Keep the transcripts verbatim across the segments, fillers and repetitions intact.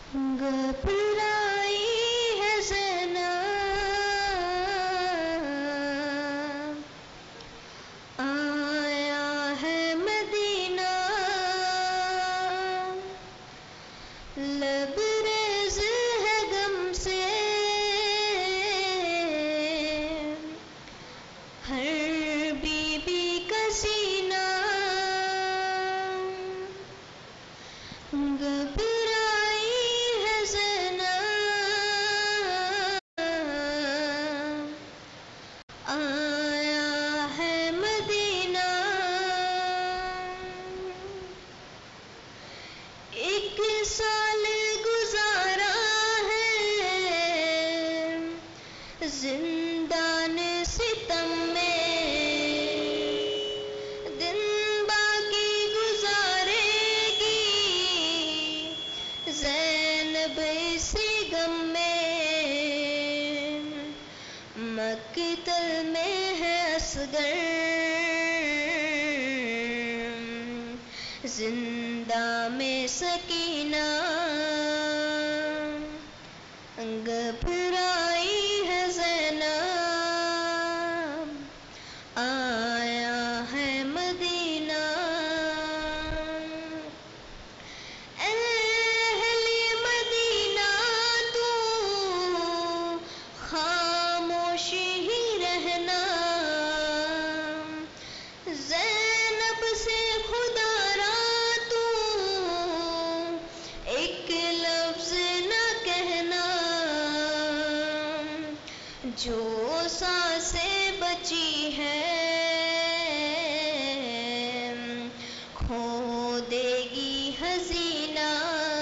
گھبرائی ہے زینب، آیا ہے مدینہ، لبریز ہے غم سے ہر بی بی کا سینہ، گھبرائی ہے زینب، آیا ہے مدینہ، ایک سال گزارا ہے زندان ستم میں، دن باقی گزارے گی زینب اسی غم میں، مقتل میں ہے اصغر، زندہ میں سکینہ، گھبرائی ہے زینب، آیا ہے مدینہ، اے اہل مدینہ تو خاموش ہی رہنا، زینب سے خدا را تو ایک لفظ نہ کہنا، جو سانسیں بچی ہے کھو دے گی حسینہ،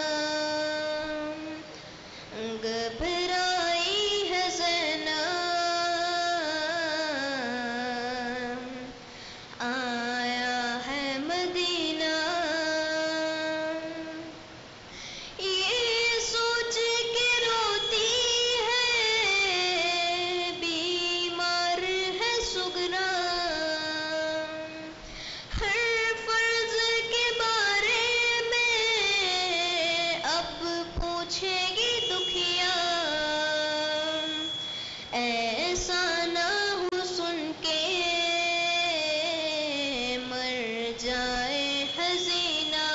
گھبرائی ہے زینب، آیا ہے مدینہ، یہ سوچ کے روتی ہے بیمار ہے سغرا، ہر فرض کے بارے میں اب پوچھے گی دکھیا، ایسا نہ ہو سن کے مر جائے حزینہ،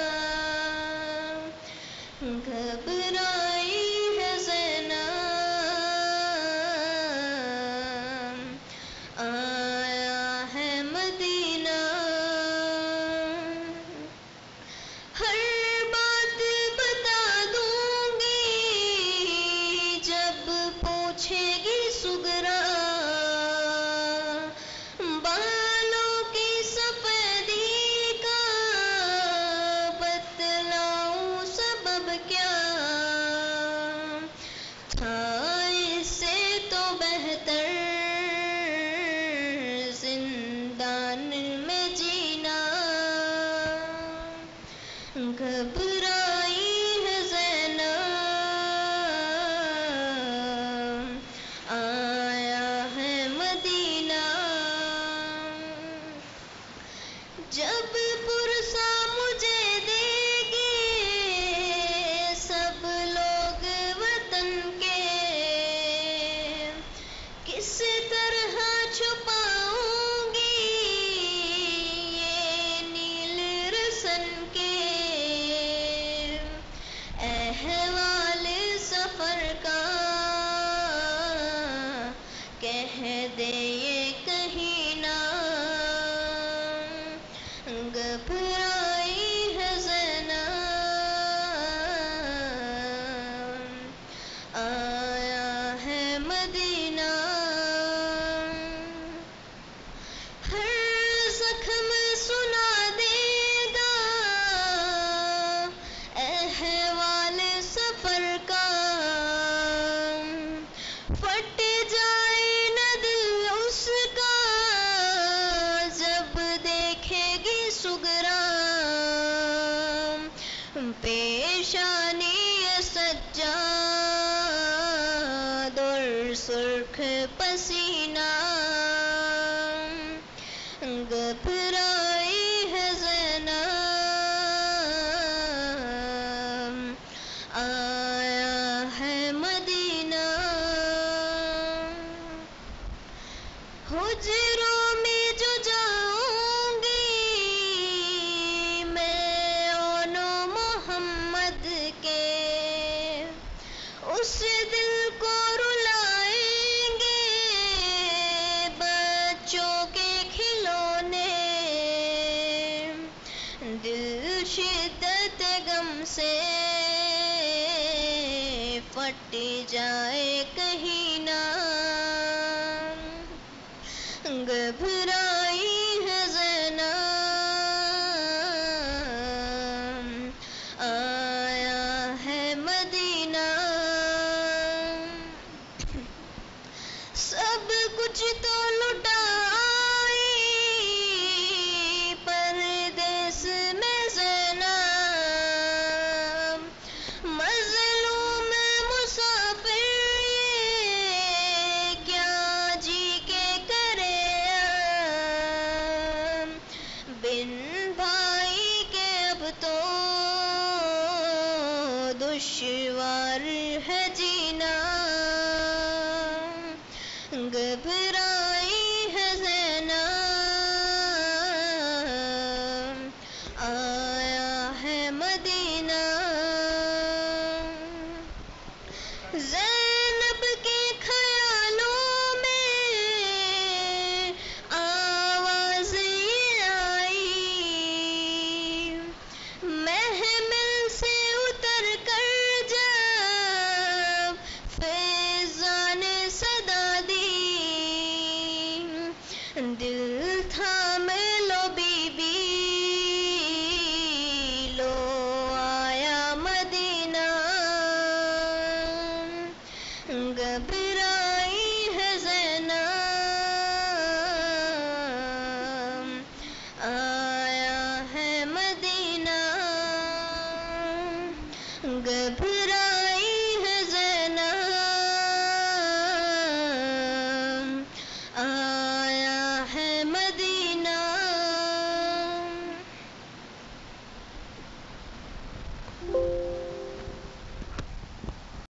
گھبرائی ہے زینب، آیا ہے مدینہ، ہر بات بتا دوں گی جب پوچھے گی سغرا، بالوں کی سفیدی کا بتلاؤں سبب کیا، تھا اس سے تو بہتر زندان میں جینا، گھبرائی ہے زینب، آیا ہے مدینہ، جب پرسا مجھے دے گے سب لوگ وطن کے، کس طرح چھپاؤں گی یہ نیل رسن کے، احوال سفر کا کہہ دے یہ کہیں نہ، گھبرائی ہے زینب، آیا ہے مدینہ، ہر زخم سنا دے گا احوال سفر کا، پھٹ جائے نہ دل اس کا جب دیکھے گی سغرا، پیشانی سجاد اور سرخ پسینہ، گھبرائی ہے زینب، آیا ہے مدینہ، حجروں میں جو جاؤں گی میں اون و محمد کے، اس دل کو رلائیں گے بچوں کے کھلونے، دل شدت غم سے پھٹ جائے کہیں نہ، گھبرائی ہے زینب، آیا ہے مدینہ، سب کچھ تو لٹائی پردیس میں زینب، مظلوم مسافر یہ کیا جی کے کرے، بن بھائی کے اب تو دشوار ہے